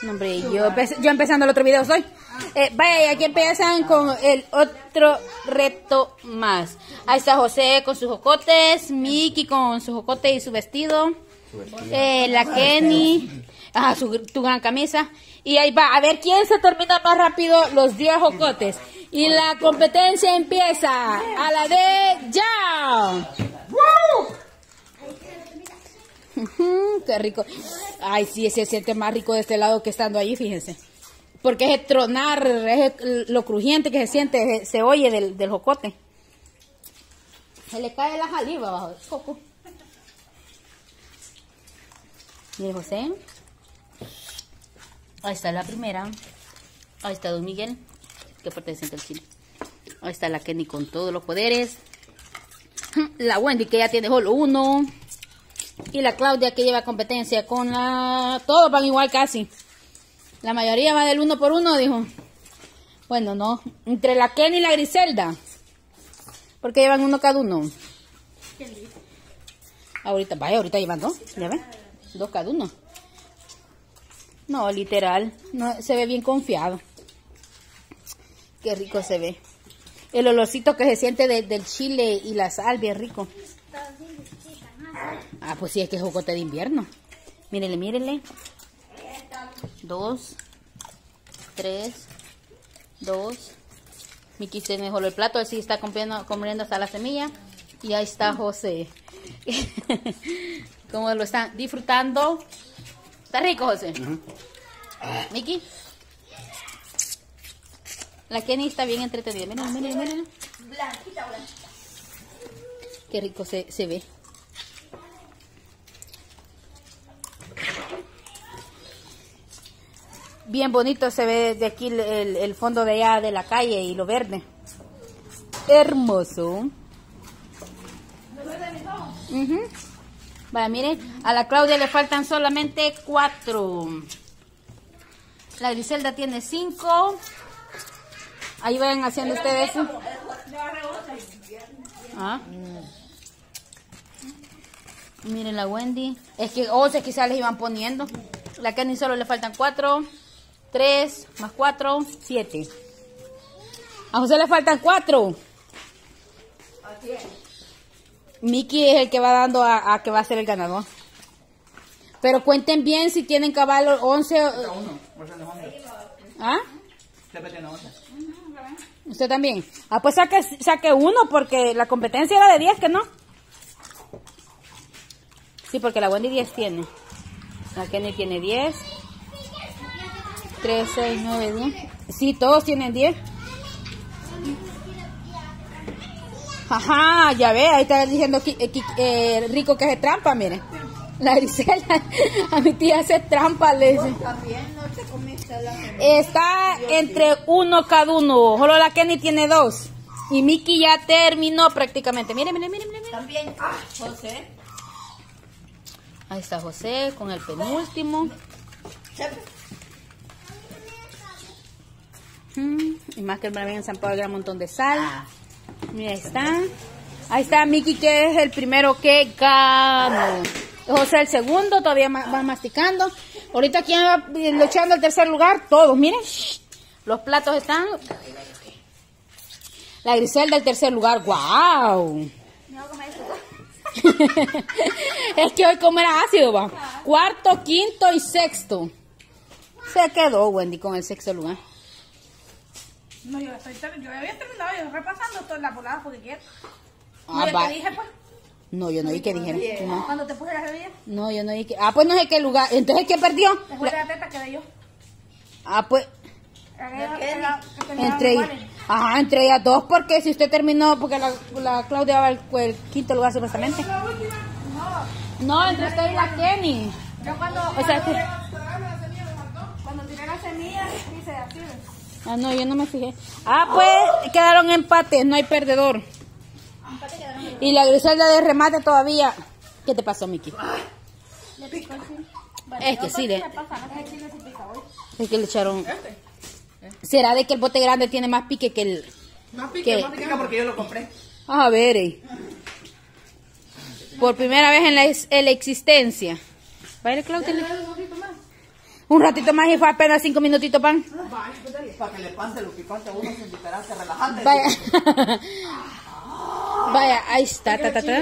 No, hombre, yo empezando el otro video soy. Vaya, y aquí empiezan con el otro reto más. Ahí está José con sus jocotes, Miki con su jocote y su vestido, la Kenny, tu gran camisa. Y ahí va, a ver quién se termina más rápido los 10 jocotes. Y la competencia empieza a la de ya. Qué rico. Ay, sí, se siente más rico de este lado que estando ahí, fíjense. Porque es el tronar, es lo crujiente que se siente, se oye del jocote. Se le cae la saliva abajo del coco. Mire, José. Ahí está la primera. Ahí está Don Miguel, que pertenece al chile. Ahí está la Kenny con todos los poderes. La Wendy, que ya tiene solo uno. Y la Claudia, que lleva competencia con la... Todos van igual casi. La mayoría va del 1 por 1, dijo. Bueno, no. Entre la Kenny y la Griselda. Porque llevan uno cada uno. Ahorita, vaya, ahorita llevan dos. ¿Ya ven? 2 cada uno. No, literal. No, se ve bien confiado. Qué rico se ve. El olorcito que se siente del chile y la sal, bien rico. Ah, pues sí, es que es jocote de invierno. Mírenle, mírenle. 2, 3, 2. Miki se mejoró el plato, así está comiendo hasta la semilla. Y ahí está José. ¿Cómo lo están disfrutando? ¿Está rico, José? Miki. La Kenny está bien entretenida. Miren, miren, miren. Qué rico se ve. Bien bonito se ve de aquí el fondo de allá de la calle y lo verde. Hermoso. Vaya, miren, a la Claudia le faltan solamente 4. La Griselda tiene 5. Ahí vayan haciendo ustedes. Miren la Wendy. Es que 11 quizás les iban poniendo. La Kenny solo le faltan 4. 3 más 4, 7. A José le faltan 4. Miki es el que va dando a que va a ser el ganador. Pero cuenten bien si tienen cabal 11. ¿Ah? ¿Usted también? Ah, pues saque 1 porque la competencia era de 10, ¿que no? Sí, porque la Wendy 10 tiene. La Kenny tiene 10. 3, 6, 9, 10. Sí, todos tienen 10. Ajá, ya ve, ahí está diciendo Rico que hace trampa, miren. La Griselda, a mi tía hace trampa, le dice. Está entre 1 cada uno. Solo la Kenny tiene 2. Y Miki ya terminó prácticamente. Miren, miren, miren, miren. También, José. Ahí está José con el penúltimo. Y más que el bravén en San Pablo, un montón de sal. Mira, ahí está. Ahí está Miki, que es el primero que ganó. José el segundo, todavía va masticando. Ahorita quien va luchando el tercer lugar, todos, miren. Los platos están. La Griselda el tercer lugar, wow. Es que hoy comer ácido, va. Cuarto, quinto y sexto. Se quedó Wendy con el sexto lugar. No, yo había terminado, yo repasando todas las voladas porque quiero. ¿Qué dije, pues? No, yo no vi que dijeron. No. ¿Cuándo te puse la bebida? No, yo no vi que... pues no sé qué lugar. Entonces, ¿qué perdió? Después de la teta quedé yo. Pues... Entre ellas dos, porque si usted terminó, porque la Claudia va el quinto lugar supuestamente. No, entre usted y la Kenny. Yo cuando tiré la semilla, hice así. No, yo no me fijé. Pues quedaron empates, no hay perdedor. Y la Griselda de remate todavía. ¿Qué te pasó, Miki? Es que sí, es que le echaron. ¿Será de que el bote grande tiene más pique que el... Más pique porque yo lo compré. A ver, por primera vez en la existencia. ¿Va a ir Claudia? Un ratito más y fue apenas 5 minutitos, pan. Para que le pase lo picante a uno sin diferencia, relajante. Vaya. Vaya, ahí está,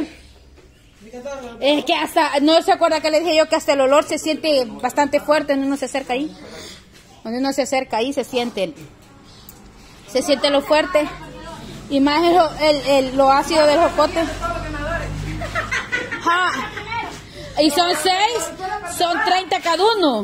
Es que hasta, no se acuerda que le dije yo que hasta el olor se siente bastante fuerte cuando uno se acerca ahí. Cuando uno se acerca ahí se siente lo fuerte. Y más lo ácido del jocote. Ja. Y son 6, son 30 cada uno.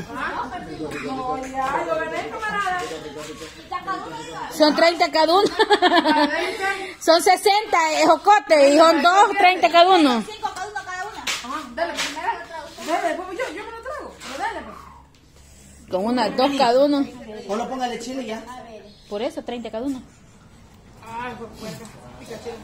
Son 30 cada uno. Son 60 jocote y son 2, 30 cada uno. 5 cada uno cada una. Dale, primero. Dale, yo me lo trago. Pero dale, pues. Con unas 2 cada uno. O lo póngale chile ya. Por eso 30 cada uno. Ay, pues, pica chile.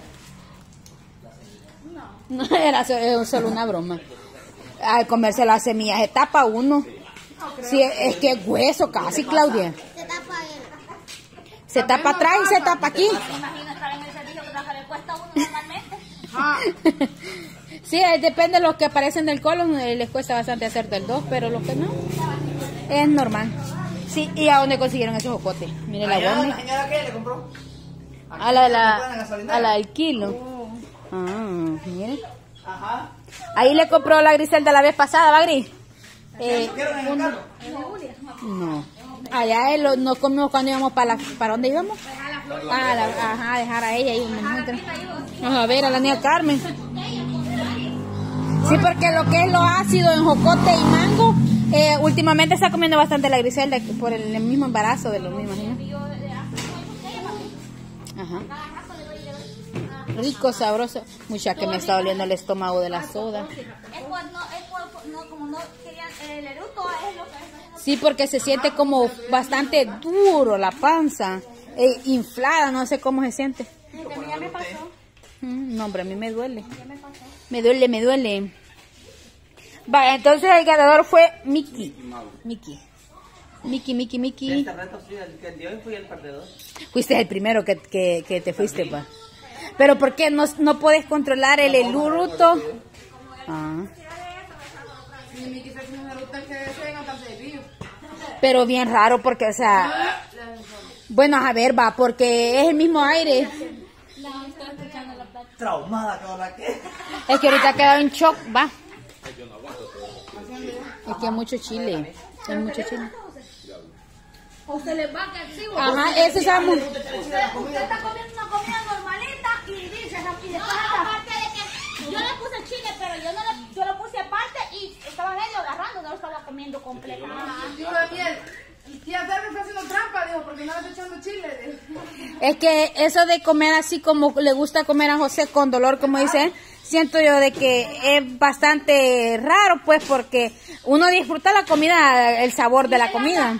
No era solo una broma. Al comerse las semillas se tapa uno. Sí, es que es hueso casi, Claudia. Se tapa Se tapa atrás y se tapa aquí. Imagina estar en el servicio que le cuesta a uno normalmente. Sí, depende de los que aparecen del colon, les cuesta bastante hacer del 2, pero los que no, es normal. Sí, ¿y a dónde consiguieron esos jocotes? Mire la ¿La bomba. señora qué le compró? A la del kilo. Ah, mire. Ajá. Ahí le compró la Griselda la vez pasada, ¿va, Gris? ¿Quieres en el carro? No. Allá nos comimos cuando íbamos ¿para dónde íbamos? Ajá, dejar a ella ahí. Vamos a ver, a la niña Carmen. Sí, porque lo que es lo ácido en jocote y mango, últimamente está comiendo bastante la Griselda por el mismo embarazo de los mismos, ¿no? Ajá. Rico, sabroso. Mucha que me está doliendo el estómago de la soda. Como no querían el eructo, es lo que es. Sí, porque se siente como bastante duro la panza, inflada, no sé cómo se siente. Ya me pasó. No, hombre, a mí me duele. Me duele. Vale, entonces el ganador fue Mickey. Mickey. Este reto sí, el de hoy fui el perdedor. Fuiste el primero que te fuiste, pa. Pero ¿por qué no puedes controlar el eructo? Ah. Pero bien raro porque, o sea, bueno, a ver, va, porque es el mismo aire. Traumada que ahora que. Es que ahorita ha quedado en shock, va. Es que hay mucho chile. Hay mucho chile. O se les va a quedar sí, Ajá, ese es muy... Usted está comiendo una comida normalita y dice, y después aparte de que yo le puse chile, pero yo lo puse aparte y estaba medio agarrando, no lo estaba comiendo completo. Dijo Daniel, tía Terry está haciendo trampa, dijo, porque no le está echando chile. Es que eso de comer así como le gusta comer a José con dolor, como dice él, siento yo de que es bastante raro, pues, porque uno disfruta la comida, el sabor de la comida.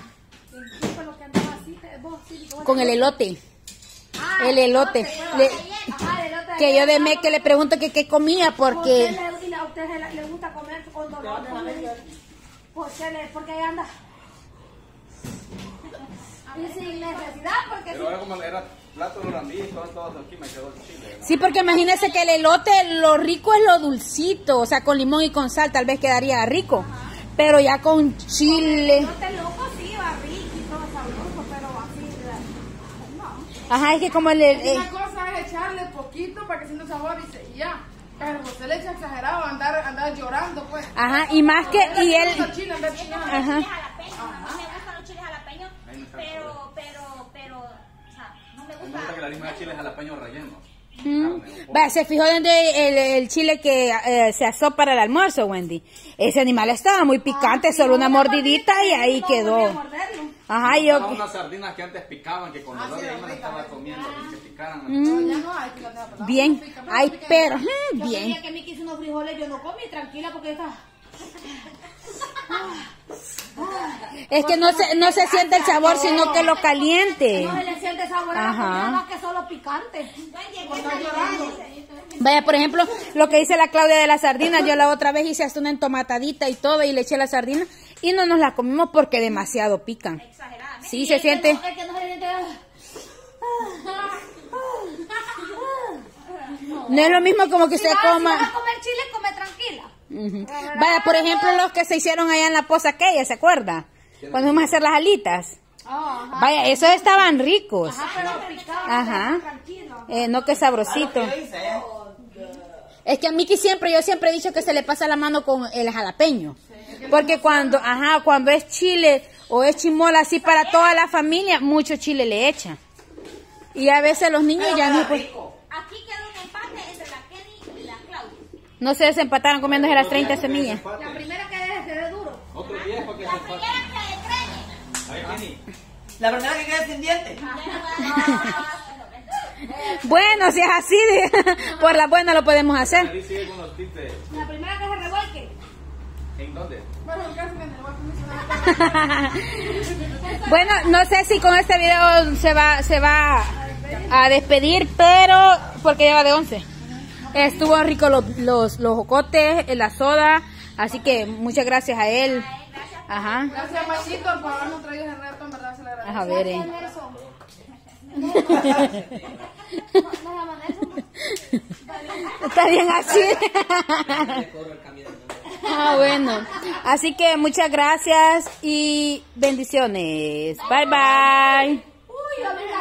Con el elote. El elote. Que yo que le pregunto que qué comía porque... ¿A usted le gusta comer con dolor? Porque ahí anda. Y sin necesidad, porque... Pero ahora como era plato de randí, todos aquí me quedó el chile. Sí, porque imagínese que el elote, lo rico es lo dulcito, o sea, con limón y con sal tal vez quedaría rico. Pero ya con chile... Elote loco sí va rico y todo sabroso, pero así... No. Ajá, es que como Una cosa es echarle poquito para que sienta sabor y ya. Pero usted le echa exagerado, andar llorando, pues. Ajá, y más que... Y él... Ajá. Ajá. Me gustan los chiles jalapeños, pero, o sea, no me Me gusta gusta. que la misma chile jalapeño relleno. Vaya, se fijó donde el chile que se asó para el almuerzo, Wendy. Ese animal estaba muy picante, solo una mordidita y ahí quedó. Ajá, Yo yo... unas sardinas que antes picaban, que con dolor de ahí me las estaba comiendo, que picaran. Ya no hay, que la tenga pelada. Bien, ay, pero... Yo bien. quería que me quiso unos frijoles, yo no comí, tranquila, porque está... Es que no se siente el sabor, sino que lo caliente. No se le siente sabor a la Ajá. comida, más que solo picante. Vaya, por ejemplo, lo que dice la Claudia de las sardinas, yo la otra vez hice hasta una entomatadita y todo y le eché la sardina y no nos la comimos porque demasiado pican. Exageradamente. Sí, se siente... Es que no se siente... No es lo mismo como que usted Si vas coma... a comer chile, come tranquila. Vaya, por ejemplo, los que se hicieron allá en la poza aquella, ¿se acuerda? Cuando fuimos a hacer las alitas. Ajá. Vaya, esos estaban ricos. Pero picado, Ajá. tranquilo. No, que sabrosito. Es que a Miki yo siempre he dicho que se le pasa la mano con el jalapeño. Porque cuando es chile o es chimola así para toda la familia, mucho chile le echan. Y a veces los niños ya no... Aquí quedó un empate entre la Kenny y la Claudia. No se desempataron comiéndose las 30 semillas. La primera que deje se ve duro. Otro viejo que La se primera que le A ver, Kenny. La primera que quede sin dientes. Bueno, si es así, por la buena lo podemos hacer. Ahí sigue con los tips. La primera que se revuelque. ¿En dónde? Bueno, casi me voy a comer. Bueno, no sé si con este video se va a despedir, pero porque lleva de 11. Estuvo rico los jocotes, la soda, así que muchas gracias a él. Ajá. Gracias, Machito, por habernos traído ese reto, en verdad se le agradece. A ver, Está bien así. Bueno. Así que muchas gracias y bendiciones. Bye bye. Uy,